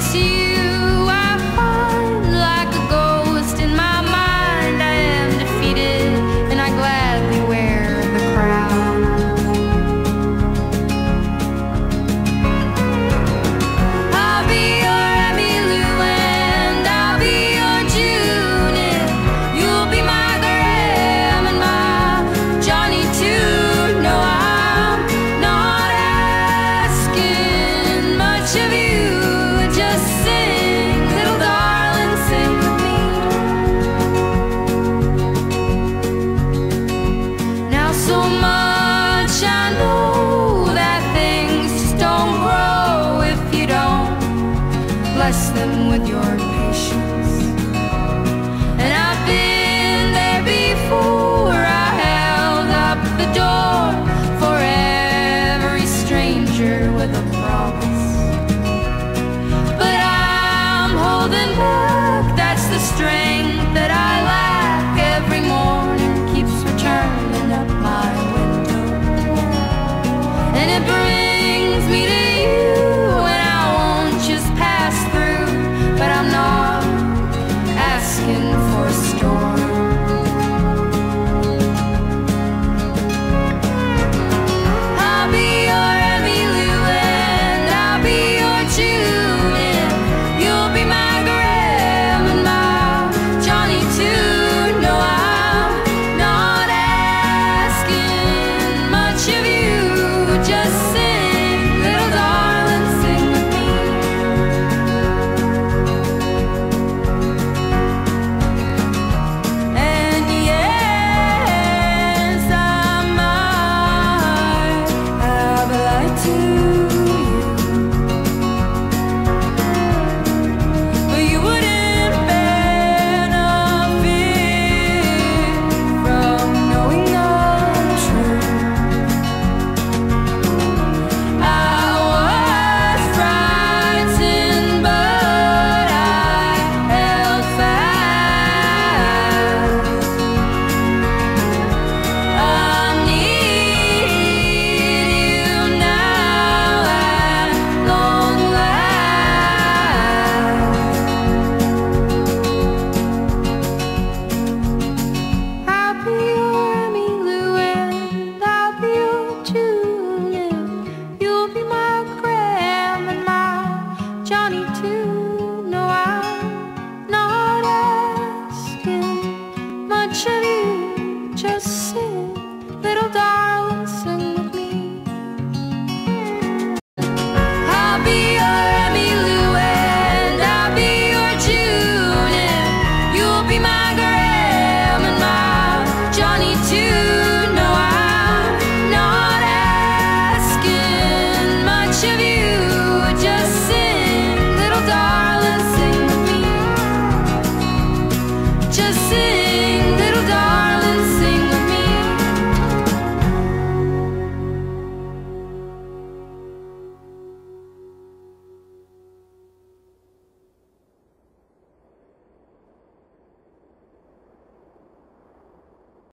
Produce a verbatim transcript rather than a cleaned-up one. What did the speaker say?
to you I find like a ghost in my mind. I am defeated and I gladly wear the crown. I'll be your Emmylou and I'll be your June. You'll be my Graham and my Johnny too. No, I'm not asking much of you. Just sing, little darling, sing with me. Now so much I know that things just don't grow if you don't bless them with your patience. And I've been there before. I held up the door for every stranger with a promise. But I'm holding back, that's the strength that I lack. Every morning keeps returning up my window, and it brings me to you, and I won't just pass through. But I'm not asking for a storm. I'll be your Emmylou and I'll be your June. You'll be my Graham and my Johnny too. No, I'm not asking much of you. Just sing, little darling, sing with me. And yes, I might have lied to you, but you wouldn't benefit from knowing the truth. I was frightened, but I held fast. I need you now at long last. I'll be your Emmylou and I'll be your June. You'll be my Graham and my Johnny too. No, I'm not asking much of you. Just sing, little darling.